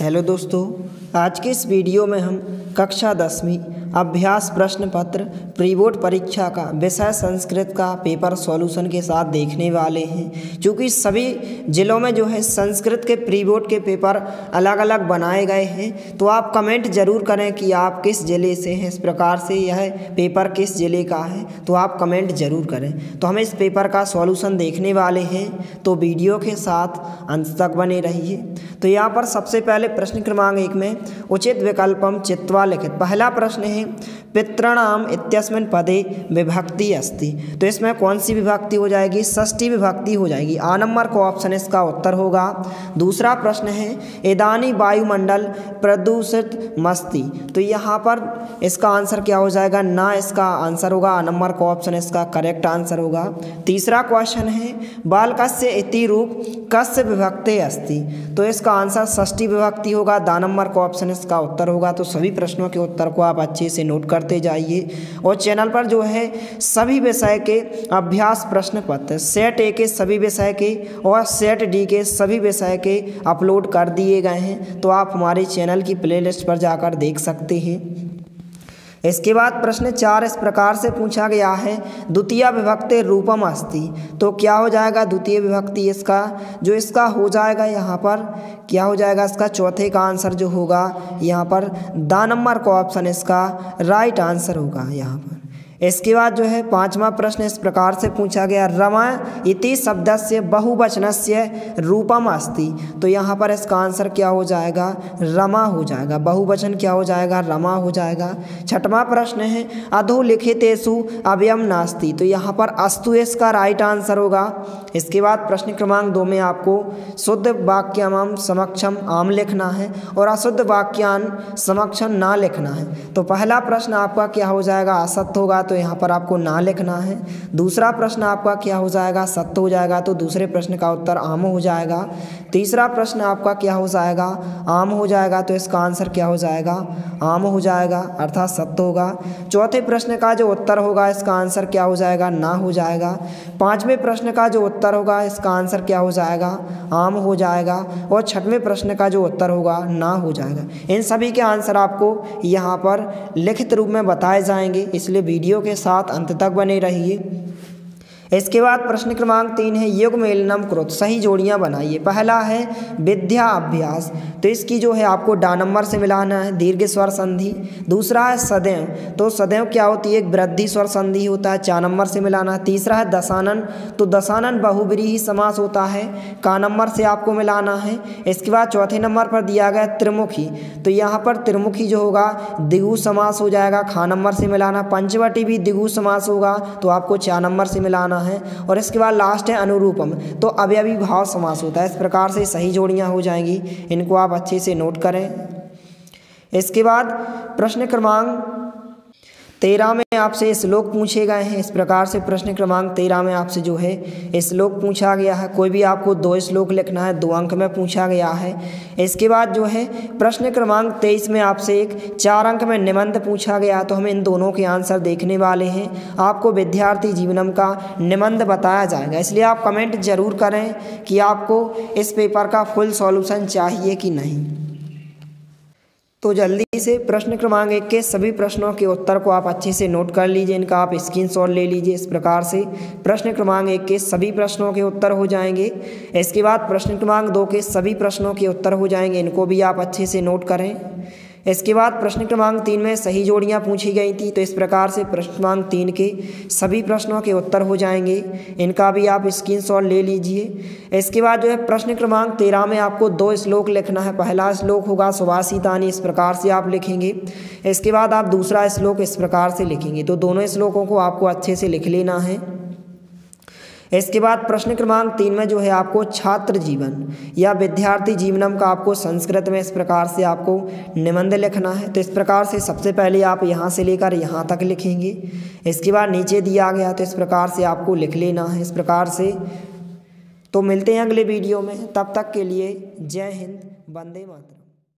Hello दोस्तों, आज के इस वीडियो में हम कक्षा 10वीं अभ्यास प्रश्न पत्र प्री बोर्ड परीक्षा का विषय संस्कृत का पेपर सॉल्यूशन के साथ देखने वाले हैं। क्योंकि सभी ज़िलों में जो है संस्कृत के प्री बोर्ड के पेपर अलग अलग बनाए गए हैं, तो आप कमेंट ज़रूर करें कि आप किस ज़िले से हैं। इस प्रकार से यह पेपर किस ज़िले का है, तो आप कमेंट ज़रूर करें। तो हम इस पेपर का सॉल्यूशन देखने वाले हैं, तो वीडियो के साथ अंत तक बने रहिए। तो यहाँ पर सबसे पहले प्रश्न क्रमांक 1 में उचित विकल्पम चित्वा लिखित। पहला प्रश्न है पितॄणाम इत्यस्मिन् पदे विभक्ति अस्ति। तो इसमें कौन सी विभक्ति हो जाएगी? षष्ठी विभक्ति हो जाएगी। आ नंबर का ऑप्शन इसका उत्तर होगा। दूसरा प्रश्न है इदानी वायुमंडल प्रदूषित मस्ति। तो यहाँ पर इसका आंसर क्या हो जाएगा? ना इसका आंसर होगा। आ नंबर का ऑप्शन इसका करेक्ट आंसर होगा। तीसरा क्वेश्चन है बालकस्य इति रूप कस्य विभक्ते अस्ति। तो इसका आंसर षष्ठी विभक्ति होगा। दा नंबर का ऑप्शन इसका उत्तर होगा। तो सभी प्रश्नों के उत्तर को आप अच्छे से नोट करते जाइए। और चैनल पर जो है सभी विषय के अभ्यास प्रश्न पत्र सेट ए के सभी विषय के और सेट डी के सभी विषय के अपलोड कर दिए गए हैं, तो आप हमारे चैनल की प्लेलिस्ट पर जाकर देख सकते हैं। इसके बाद प्रश्न 4 इस प्रकार से पूछा गया है द्वितीय विभक्ति रूपम अस्ति। तो क्या हो जाएगा द्वितीय विभक्ति? इसका हो जाएगा यहाँ पर क्या हो जाएगा? इसका चौथे का आंसर जो होगा यहाँ पर दा नंबर का ऑप्शन इसका राइट आंसर होगा यहाँ पर। इसके बाद जो है 5वां प्रश्न इस प्रकार से पूछा गया रमा इति शब्दस्य बहुवचनस्य रूपम अस्ति। तो यहाँ पर इसका आंसर क्या हो जाएगा? रमा हो जाएगा। बहुवचन क्या हो जाएगा? रमा हो जाएगा। 6वां प्रश्न है अधोलिखितेषु अव्ययम नास्ति। तो यहाँ पर अस्तु इसका राइट आंसर होगा। इसके बाद प्रश्न क्रमांक 2 में आपको शुद्ध वाक्याम समक्षम आम लिखना है और अशुद्ध वाक्यान समक्षम ना लिखना है। तो पहला प्रश्न आपका क्या हो जाएगा? असत्य होगा, तो यहाँ पर आपको ना लिखना है। दूसरा प्रश्न आपका क्या हो जाएगा? सत्य हो जाएगा, तो दूसरे प्रश्न का उत्तर आम हो जाएगा। तीसरा प्रश्न आपका क्या हो जाएगा? आम हो जाएगा, तो इसका आंसर क्या हो जाएगा? आम हो जाएगा अर्थात सत्य होगा। चौथे प्रश्न का जो उत्तर होगा इसका आंसर क्या हो जाएगा? ना हो जाएगा। 5वें प्रश्न का जो उत्तर होगा इसका आंसर क्या हो जाएगा? आम हो जाएगा। और 6वें प्रश्न का जो उत्तर होगा ना हो जाएगा। इन सभी के आंसर आपको यहाँ पर लिखित रूप में बताए जाएंगे, इसलिए वीडियो के साथ अंत तक बने रहिए। इसके बाद प्रश्न क्रमांक 3 है युग्मेलनम कृत। सही जोड़ियां बनाइए। पहला है विद्या अभ्यास। तो इसकी जो है आपको डा नंबर से मिलाना है दीर्घ स्वर संधि। दूसरा है सदैव। तो सदैव क्या होती है? एक वृद्धि स्वर संधि होता है, 4 नंबर से मिलाना है। तीसरा है दशानन। तो दशानन बहुब्रीहि समास होता है, का नंबर से आपको मिलाना है। इसके बाद चौथे नंबर पर दिया गया त्रिमुखी। तो यहाँ पर त्रिमुखी जो होगा द्विगु समास हो जाएगा, खा नंबर से मिलाना। पंचवटी भी द्विगु समास होगा, तो आपको 4 नंबर से मिलाना है। और इसके बाद लास्ट है अनुरूपम। तो अवयवी भाव समास होता है। इस प्रकार से सही जोड़ियां हो जाएंगी, इनको आप अच्छे से नोट करें। इसके बाद प्रश्न क्रमांक 13 में आपसे श्लोक पूछे गए हैं। इस प्रकार से प्रश्न क्रमांक 13 में आपसे जो है श्लोक पूछा गया है। कोई भी आपको 2 श्लोक लिखना है, 2 अंक में पूछा गया है। इसके बाद जो है प्रश्न क्रमांक 23 में आपसे एक 4 अंक में निबंध पूछा गया, तो हम इन दोनों के आंसर देखने वाले हैं। आपको विद्यार्थी जीवनम का निबंध बताया जाएगा, इसलिए आप कमेंट जरूर करें कि आपको इस पेपर का फुल सॉल्यूशन चाहिए कि नहीं। तो जल्दी से प्रश्न क्रमांक 1 के सभी प्रश्नों के उत्तर को आप अच्छे से नोट कर लीजिए, इनका आप स्क्रीनशॉट ले लीजिए। इस प्रकार से प्रश्न क्रमांक 1 के सभी प्रश्नों के उत्तर हो जाएंगे। इसके बाद प्रश्न क्रमांक 2 के सभी प्रश्नों के उत्तर हो जाएंगे, इनको भी आप अच्छे से नोट करें। इसके बाद प्रश्न क्रमांक 3 में सही जोड़ियां पूछी गई थी, तो इस प्रकार से प्रश्न क्रमांक 3 के सभी प्रश्नों के उत्तर हो जाएंगे, इनका भी आप स्क्रीनशॉट ले लीजिए। इसके बाद जो है प्रश्न क्रमांक 13 में आपको 2 श्लोक लिखना है। पहला श्लोक होगा सुभाषितानि, इस प्रकार से आप लिखेंगे। इसके बाद आप दूसरा श्लोक इस प्रकार से लिखेंगे। तो दोनों श्लोकों को आपको अच्छे से लिख लेना है। इसके बाद प्रश्न क्रमांक 3 में जो है आपको छात्र जीवन या विद्यार्थी जीवनम का आपको संस्कृत में इस प्रकार से आपको निबंध लिखना है। तो इस प्रकार से सबसे पहले आप यहाँ से लेकर यहाँ तक लिखेंगे। इसके बाद नीचे दिया गया, तो इस प्रकार से आपको लिख लेना है। इस प्रकार से तो मिलते हैं अगले वीडियो में, तब तक के लिए जय हिंद, वंदे मातरम।